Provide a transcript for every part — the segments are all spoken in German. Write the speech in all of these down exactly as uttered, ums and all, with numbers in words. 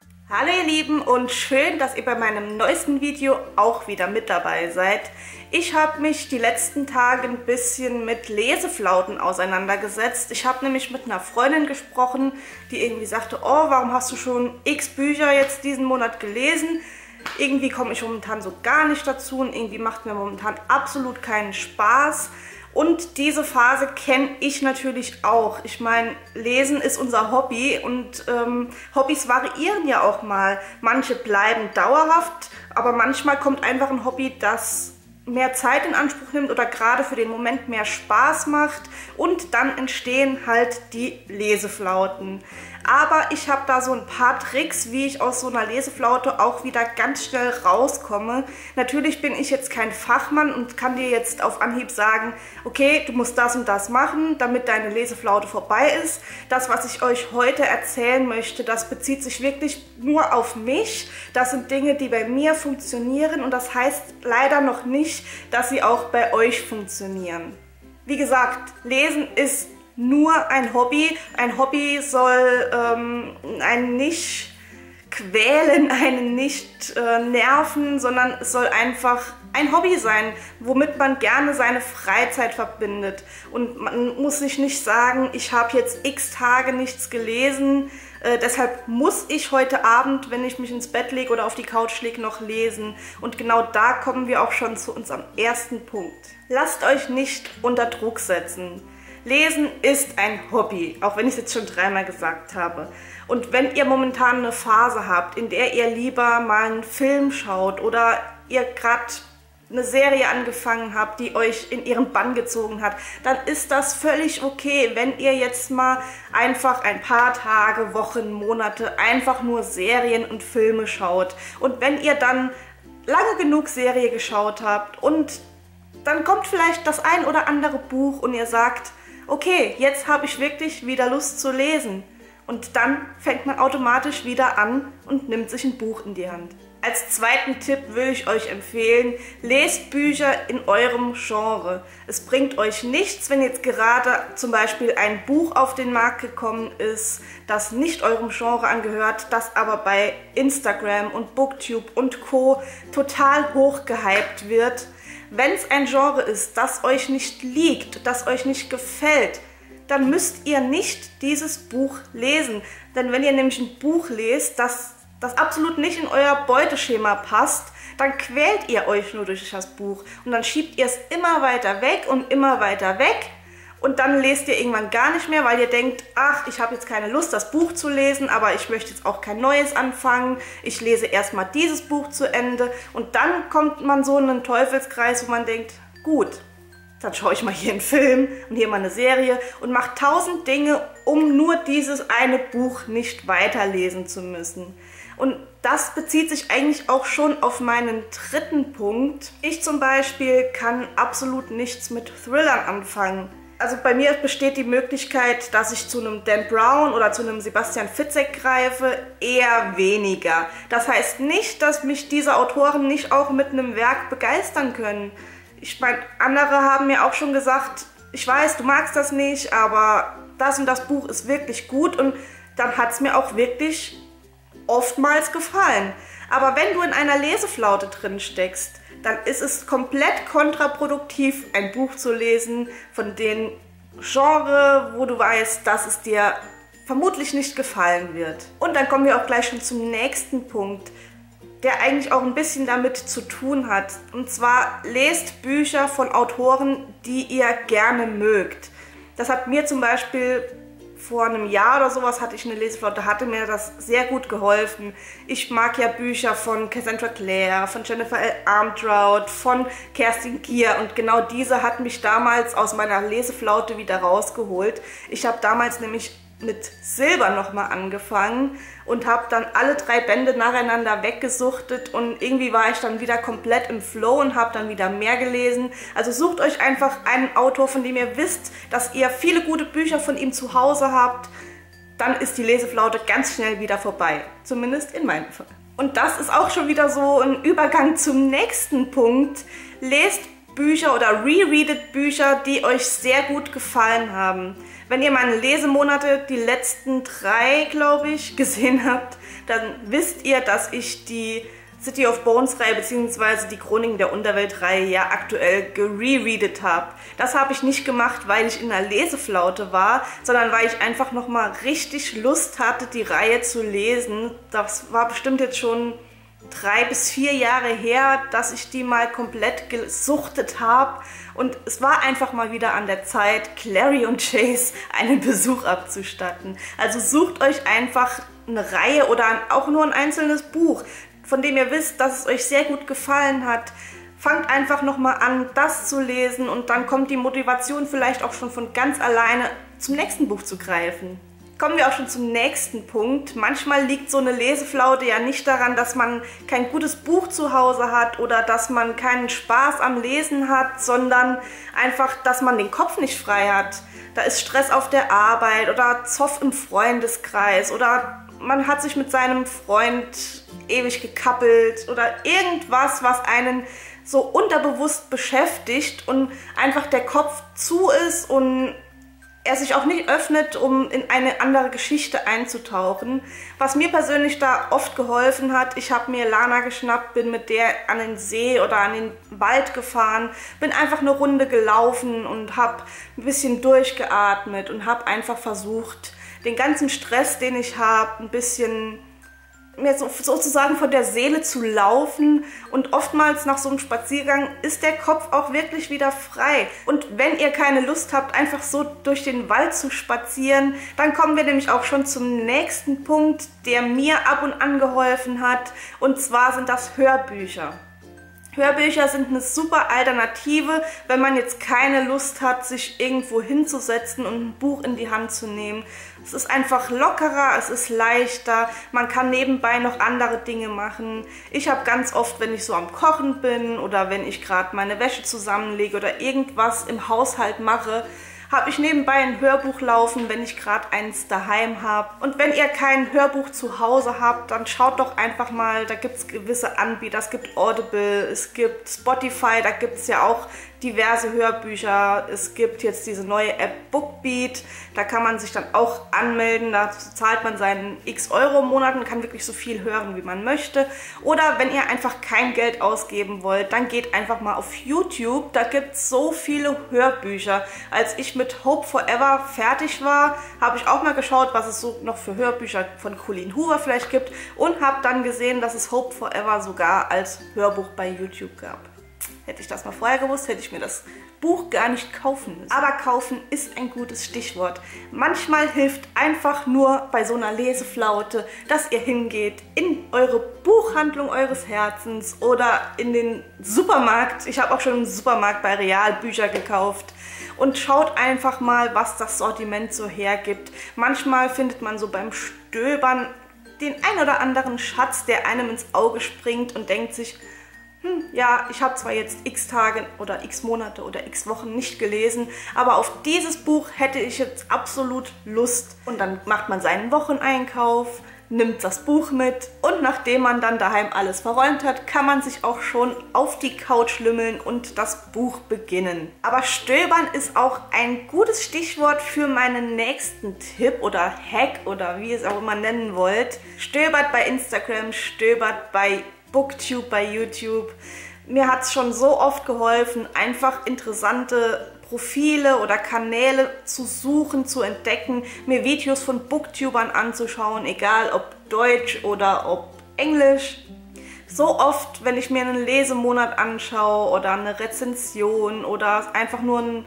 Hallo ihr Lieben und schön, dass ihr bei meinem neuesten Video auch wieder mit dabei seid. Ich habe mich die letzten Tage ein bisschen mit Leseflauten auseinandergesetzt. Ich habe nämlich mit einer Freundin gesprochen, die irgendwie sagte, oh, warum hast du schon x Bücher jetzt diesen Monat gelesen? Irgendwie komme ich momentan so gar nicht dazu und irgendwie macht mir momentan absolut keinen Spaß. Und diese Phase kenne ich natürlich auch. Ich meine, Lesen ist unser Hobby und ähm, Hobbys variieren ja auch mal. Manche bleiben dauerhaft, aber manchmal kommt einfach ein Hobby, das mehr Zeit in Anspruch nimmt oder gerade für den Moment mehr Spaß macht und dann entstehen halt die Leseflauten. Aber ich habe da so ein paar Tricks, wie ich aus so einer Leseflaute auch wieder ganz schnell rauskomme. Natürlich bin ich jetzt kein Fachmann und kann dir jetzt auf Anhieb sagen, okay, du musst das und das machen, damit deine Leseflaute vorbei ist. Das, was ich euch heute erzählen möchte, das bezieht sich wirklich nur auf mich. Das sind Dinge, die bei mir funktionieren und das heißt leider noch nicht, dass sie auch bei euch funktionieren. Wie gesagt, Lesen ist nur ein Hobby. Ein Hobby soll ähm, einen nicht quälen, einen nicht äh, nerven, sondern es soll einfach ein Hobby sein, womit man gerne seine Freizeit verbindet. Und man muss sich nicht sagen, ich habe jetzt x Tage nichts gelesen, äh, deshalb muss ich heute Abend, wenn ich mich ins Bett lege oder auf die Couch lege, noch lesen. Und genau da kommen wir auch schon zu unserem ersten Punkt. Lasst euch nicht unter Druck setzen. Lesen ist ein Hobby, auch wenn ich es jetzt schon dreimal gesagt habe. Und wenn ihr momentan eine Phase habt, in der ihr lieber mal einen Film schaut oder ihr gerade eine Serie angefangen habt, die euch in ihren Bann gezogen hat, dann ist das völlig okay, wenn ihr jetzt mal einfach ein paar Tage, Wochen, Monate einfach nur Serien und Filme schaut. Und wenn ihr dann lange genug Serie geschaut habt und dann kommt vielleicht das ein oder andere Buch und ihr sagt, okay, jetzt habe ich wirklich wieder Lust zu lesen. Und dann fängt man automatisch wieder an und nimmt sich ein Buch in die Hand. Als zweiten Tipp würde ich euch empfehlen, lest Bücher in eurem Genre. Es bringt euch nichts, wenn jetzt gerade zum Beispiel ein Buch auf den Markt gekommen ist, das nicht eurem Genre angehört, das aber bei Instagram und Booktube und Co. total hoch gehypt wird. Wenn es ein Genre ist, das euch nicht liegt, das euch nicht gefällt, dann müsst ihr nicht dieses Buch lesen. Denn wenn ihr nämlich ein Buch lest, das, das absolut nicht in euer Beuteschema passt, dann quält ihr euch nur durch das Buch. Und dann schiebt ihr es immer weiter weg und immer weiter weg. Und dann lest ihr irgendwann gar nicht mehr, weil ihr denkt, ach, ich habe jetzt keine Lust, das Buch zu lesen, aber ich möchte jetzt auch kein neues anfangen. Ich lese erstmal dieses Buch zu Ende und dann kommt man so in einen Teufelskreis, wo man denkt, gut, dann schaue ich mal hier einen Film und hier mal eine Serie und mache tausend Dinge, um nur dieses eine Buch nicht weiterlesen zu müssen. Und das bezieht sich eigentlich auch schon auf meinen dritten Punkt. Ich zum Beispiel kann absolut nichts mit Thrillern anfangen. Also bei mir besteht die Möglichkeit, dass ich zu einem Dan Brown oder zu einem Sebastian Fitzek greife, eher weniger. Das heißt nicht, dass mich diese Autoren nicht auch mit einem Werk begeistern können. Ich meine, andere haben mir auch schon gesagt, ich weiß, du magst das nicht, aber das und das Buch ist wirklich gut und dann hat es mir auch wirklich oftmals gefallen. Aber wenn du in einer Leseflaute drin steckst, dann ist es komplett kontraproduktiv, ein Buch zu lesen von dem Genre, wo du weißt, dass es dir vermutlich nicht gefallen wird. Und dann kommen wir auch gleich schon zum nächsten Punkt, der eigentlich auch ein bisschen damit zu tun hat. Und zwar lest Bücher von Autoren, die ihr gerne mögt. Das hat mir zum Beispiel vor einem Jahr oder sowas hatte ich eine Leseflaute, hatte mir das sehr gut geholfen. Ich mag ja Bücher von Cassandra Clare, von Jennifer L. Armentrout, von Kerstin Gier und genau diese hat mich damals aus meiner Leseflaute wieder rausgeholt. Ich habe damals nämlich mit Silber nochmal angefangen und habe dann alle drei Bände nacheinander weggesuchtet und irgendwie war ich dann wieder komplett im Flow und habe dann wieder mehr gelesen. Also sucht euch einfach einen Autor, von dem ihr wisst, dass ihr viele gute Bücher von ihm zu Hause habt, dann ist die Leseflaute ganz schnell wieder vorbei. Zumindest in meinem Fall. Und das ist auch schon wieder so ein Übergang zum nächsten Punkt. Lest Bücher oder rereadet Bücher, die euch sehr gut gefallen haben. Wenn ihr meine Lesemonate, die letzten drei, glaube ich, gesehen habt, dann wisst ihr, dass ich die City of Bones Reihe bzw. die Chroniken der Unterwelt Reihe ja aktuell gerereadet habe. Das habe ich nicht gemacht, weil ich in einer Leseflaute war, sondern weil ich einfach nochmal richtig Lust hatte, die Reihe zu lesen. Das war bestimmt jetzt schon drei bis vier Jahre her, dass ich die mal komplett gesuchtet habe. Und es war einfach mal wieder an der Zeit, Clary und Chase einen Besuch abzustatten. Also sucht euch einfach eine Reihe oder auch nur ein einzelnes Buch, von dem ihr wisst, dass es euch sehr gut gefallen hat. Fangt einfach nochmal an, das zu lesen und dann kommt die Motivation vielleicht auch schon von ganz alleine zum nächsten Buch zu greifen. Kommen wir auch schon zum nächsten Punkt. Manchmal liegt so eine Leseflaute ja nicht daran, dass man kein gutes Buch zu Hause hat oder dass man keinen Spaß am Lesen hat, sondern einfach, dass man den Kopf nicht frei hat. Da ist Stress auf der Arbeit oder Zoff im Freundeskreis oder man hat sich mit seinem Freund ewig gekappelt oder irgendwas, was einen so unterbewusst beschäftigt und einfach der Kopf zu ist und er sich auch nicht öffnet, um in eine andere Geschichte einzutauchen. Was mir persönlich da oft geholfen hat, ich habe mir Lana geschnappt, bin mit der an den See oder an den Wald gefahren, bin einfach eine Runde gelaufen und habe ein bisschen durchgeatmet und habe einfach versucht, den ganzen Stress, den ich habe, ein bisschen mir so, sozusagen von der Seele zu laufen. Und oftmals nach so einem Spaziergang ist der Kopf auch wirklich wieder frei. Und wenn ihr keine Lust habt, einfach so durch den Wald zu spazieren, dann kommen wir nämlich auch schon zum nächsten Punkt, der mir ab und an geholfen hat. Und zwar sind das Hörbücher. Hörbücher sind eine super Alternative, wenn man jetzt keine Lust hat, sich irgendwo hinzusetzen und ein Buch in die Hand zu nehmen. Es ist einfach lockerer, es ist leichter, man kann nebenbei noch andere Dinge machen. Ich habe ganz oft, wenn ich so am Kochen bin oder wenn ich gerade meine Wäsche zusammenlege oder irgendwas im Haushalt mache, habe ich nebenbei ein Hörbuch laufen, wenn ich gerade eins daheim habe. Und wenn ihr kein Hörbuch zu Hause habt, dann schaut doch einfach mal, da gibt es gewisse Anbieter, es gibt Audible, es gibt Spotify, da gibt es ja auch diverse Hörbücher. Es gibt jetzt diese neue App Bookbeat, da kann man sich dann auch anmelden, da zahlt man seinen x Euro im Monat und kann wirklich so viel hören, wie man möchte. Oder wenn ihr einfach kein Geld ausgeben wollt, dann geht einfach mal auf YouTube, da gibt es so viele Hörbücher. Als ich mit Hope Forever fertig war, habe ich auch mal geschaut, was es so noch für Hörbücher von Colleen Hoover vielleicht gibt und habe dann gesehen, dass es Hope Forever sogar als Hörbuch bei YouTube gab. Hätte ich das mal vorher gewusst, hätte ich mir das Buch gar nicht kaufen müssen. Aber kaufen ist ein gutes Stichwort. Manchmal hilft einfach nur bei so einer Leseflaute, dass ihr hingeht in eure Buchhandlung eures Herzens oder in den Supermarkt. Ich habe auch schon im Supermarkt bei Real Bücher gekauft. Und schaut einfach mal, was das Sortiment so hergibt. Manchmal findet man so beim Stöbern den ein oder anderen Schatz, der einem ins Auge springt und denkt sich, hm, ja, ich habe zwar jetzt x Tage oder x Monate oder x Wochen nicht gelesen, aber auf dieses Buch hätte ich jetzt absolut Lust. Und dann macht man seinen Wocheneinkauf, nimmt das Buch mit und nachdem man dann daheim alles verräumt hat, kann man sich auch schon auf die Couch lümmeln und das Buch beginnen. Aber Stöbern ist auch ein gutes Stichwort für meinen nächsten Tipp oder Hack oder wie ihr es auch immer nennen wollt. Stöbert bei Instagram, stöbert bei Booktube, bei YouTube. Mir hat es schon so oft geholfen, einfach interessante Profile oder Kanäle zu suchen, zu entdecken, mir Videos von Booktubern anzuschauen, egal ob Deutsch oder ob Englisch. So oft, wenn ich mir einen Lesemonat anschaue oder eine Rezension oder einfach nur ein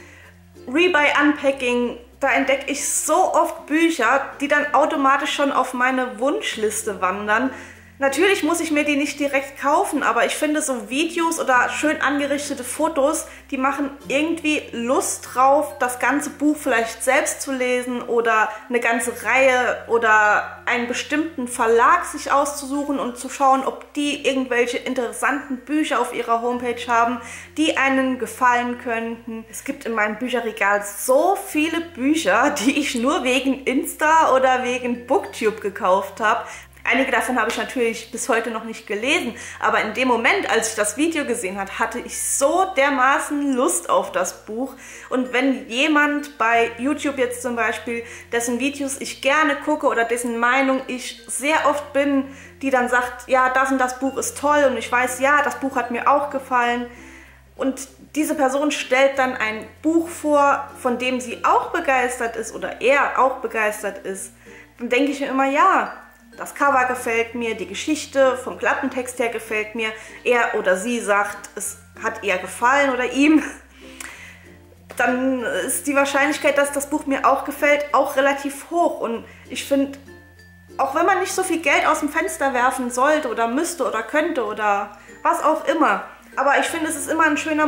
Rebuy Unpacking, da entdecke ich so oft Bücher, die dann automatisch schon auf meine Wunschliste wandern. Natürlich muss ich mir die nicht direkt kaufen, aber ich finde so Videos oder schön angerichtete Fotos, die machen irgendwie Lust drauf, das ganze Buch vielleicht selbst zu lesen oder eine ganze Reihe oder einen bestimmten Verlag sich auszusuchen und zu schauen, ob die irgendwelche interessanten Bücher auf ihrer Homepage haben, die einen gefallen könnten. Es gibt in meinem Bücherregal so viele Bücher, die ich nur wegen Insta oder wegen Booktube gekauft habe. Einige davon habe ich natürlich bis heute noch nicht gelesen, aber in dem Moment, als ich das Video gesehen habe, hatte ich so dermaßen Lust auf das Buch. Und wenn jemand bei YouTube jetzt zum Beispiel, dessen Videos ich gerne gucke oder dessen Meinung ich sehr oft bin, die dann sagt, ja, das und das Buch ist toll und ich weiß, ja, das Buch hat mir auch gefallen, und diese Person stellt dann ein Buch vor, von dem sie auch begeistert ist oder er auch begeistert ist, dann denke ich mir immer, ja, das Cover gefällt mir, die Geschichte vom Klappentext her gefällt mir, er oder sie sagt, es hat ihr gefallen oder ihm, dann ist die Wahrscheinlichkeit, dass das Buch mir auch gefällt, auch relativ hoch. Und ich finde, auch wenn man nicht so viel Geld aus dem Fenster werfen sollte oder müsste oder könnte oder was auch immer, aber ich finde, es ist immer ein schöner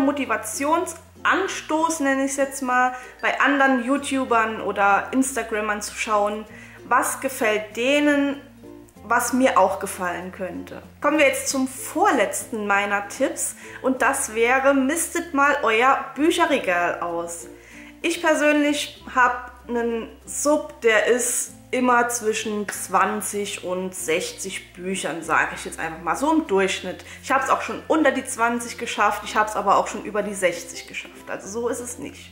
Motivationsanstoß, nenne ich es jetzt mal, bei anderen YouTubern oder Instagrammern zu schauen, was gefällt denen, was mir auch gefallen könnte. Kommen wir jetzt zum vorletzten meiner Tipps, und das wäre, mistet mal euer Bücherregal aus. Ich persönlich habe einen Sub, der ist immer zwischen zwanzig und sechzig Büchern, sage ich jetzt einfach mal, so im Durchschnitt. Ich habe es auch schon unter die zwanzig geschafft, ich habe es aber auch schon über die sechzig geschafft, also so ist es nicht.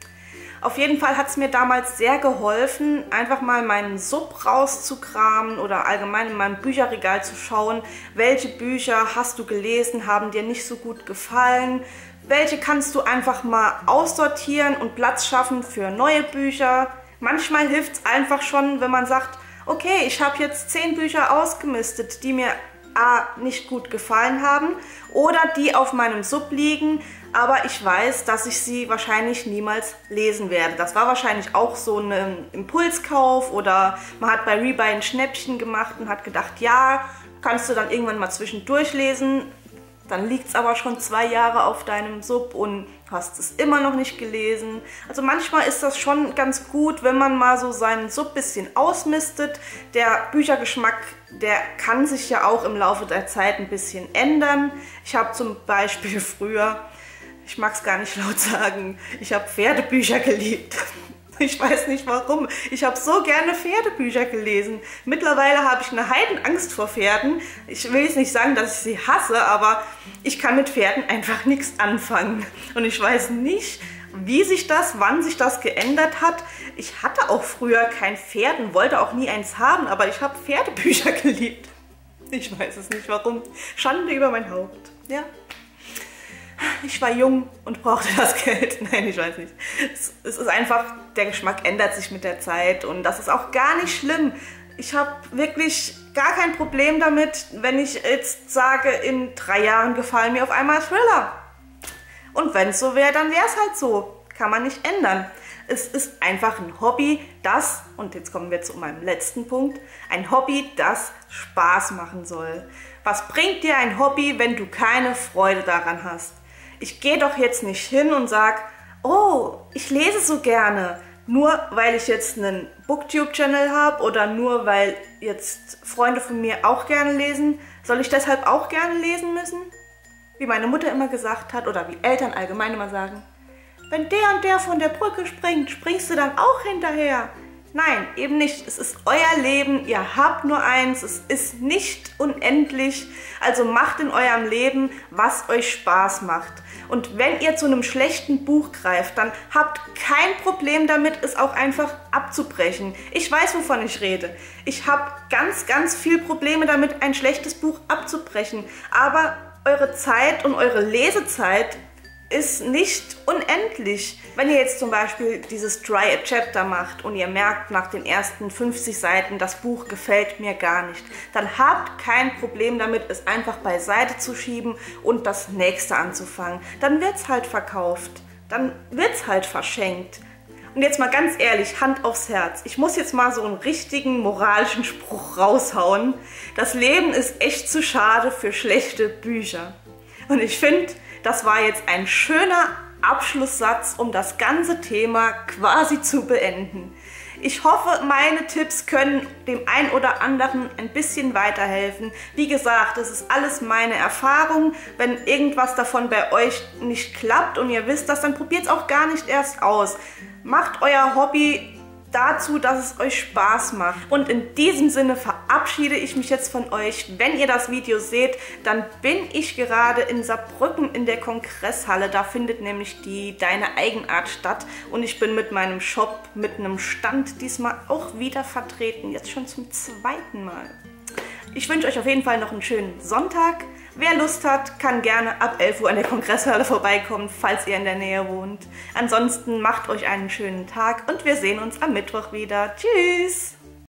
Auf jeden Fall hat es mir damals sehr geholfen, einfach mal meinen Sub rauszukramen oder allgemein in meinem Bücherregal zu schauen, welche Bücher hast du gelesen, haben dir nicht so gut gefallen, welche kannst du einfach mal aussortieren und Platz schaffen für neue Bücher. Manchmal hilft es einfach schon, wenn man sagt, okay, ich habe jetzt zehn Bücher ausgemistet, die mir A, nicht gut gefallen haben oder die auf meinem Sub liegen, aber ich weiß, dass ich sie wahrscheinlich niemals lesen werde. Das war wahrscheinlich auch so ein Impulskauf oder man hat bei Rebuy ein Schnäppchen gemacht und hat gedacht, ja, kannst du dann irgendwann mal zwischendurch lesen. Dann liegt es aber schon zwei Jahre auf deinem Sub und hast es immer noch nicht gelesen. Also manchmal ist das schon ganz gut, wenn man mal so seinen Sub ein bisschen ausmistet. Der Büchergeschmack, der kann sich ja auch im Laufe der Zeit ein bisschen ändern. Ich habe zum Beispiel früher, ich mag es gar nicht laut sagen, ich habe Pferdebücher geliebt. Ich weiß nicht warum. Ich habe so gerne Pferdebücher gelesen. Mittlerweile habe ich eine Heidenangst vor Pferden. Ich will jetzt nicht sagen, dass ich sie hasse, aber ich kann mit Pferden einfach nichts anfangen. Und ich weiß nicht, wie sich das, wann sich das geändert hat. Ich hatte auch früher kein Pferd und wollte auch nie eins haben, aber ich habe Pferdebücher geliebt. Ich weiß es nicht warum. Schande über mein Haupt. Ja. Ich war jung und brauchte das Geld. Nein, ich weiß nicht. Es, es ist einfach, der Geschmack ändert sich mit der Zeit und das ist auch gar nicht schlimm. Ich habe wirklich gar kein Problem damit, wenn ich jetzt sage, in drei Jahren gefallen mir auf einmal Thriller. Und wenn es so wäre, dann wäre es halt so. Kann man nicht ändern. Es ist einfach ein Hobby, das, und jetzt kommen wir zu meinem letzten Punkt, ein Hobby, das Spaß machen soll. Was bringt dir ein Hobby, wenn du keine Freude daran hast? Ich gehe doch jetzt nicht hin und sage, oh, ich lese so gerne, nur weil ich jetzt einen Booktube-Channel habe oder nur weil jetzt Freunde von mir auch gerne lesen, soll ich deshalb auch gerne lesen müssen? Wie meine Mutter immer gesagt hat oder wie Eltern allgemein immer sagen, wenn der und der von der Brücke springt, springst du dann auch hinterher? Nein, eben nicht. Es ist euer Leben, ihr habt nur eins, es ist nicht unendlich. Also macht in eurem Leben, was euch Spaß macht. Und wenn ihr zu einem schlechten Buch greift, dann habt kein Problem damit, es auch einfach abzubrechen. Ich weiß, wovon ich rede. Ich habe ganz, ganz viel Probleme damit, ein schlechtes Buch abzubrechen. Aber eure Zeit und eure Lesezeit ist nicht unendlich. Wenn ihr jetzt zum Beispiel dieses Try a Chapter macht und ihr merkt nach den ersten fünfzig Seiten, das Buch gefällt mir gar nicht, dann habt kein Problem damit, es einfach beiseite zu schieben und das nächste anzufangen. Dann wird es halt verkauft, dann wird es halt verschenkt. Und jetzt mal ganz ehrlich, Hand aufs Herz. Ich muss jetzt mal so einen richtigen moralischen Spruch raushauen. Das Leben ist echt zu schade für schlechte Bücher. Und ich finde, das war jetzt ein schöner Abschlusssatz, um das ganze Thema quasi zu beenden. Ich hoffe, meine Tipps können dem einen oder anderen ein bisschen weiterhelfen. Wie gesagt, das ist alles meine Erfahrung. Wenn irgendwas davon bei euch nicht klappt und ihr wisst das, dann probiert es auch gar nicht erst aus. Macht euer Hobby dazu, dass es euch Spaß macht. Und in diesem Sinne verabschiede ich mich jetzt von euch. Wenn ihr das Video seht, dann bin ich gerade in Saarbrücken in der Kongresshalle. Da findet nämlich die Deine Eigenart statt. Und ich bin mit meinem Shop, mit einem Stand diesmal auch wieder vertreten. Jetzt schon zum zweiten Mal. Ich wünsche euch auf jeden Fall noch einen schönen Sonntag. Wer Lust hat, kann gerne ab elf Uhr an der Kongresshalle vorbeikommen, falls ihr in der Nähe wohnt. Ansonsten macht euch einen schönen Tag und wir sehen uns am Mittwoch wieder. Tschüss!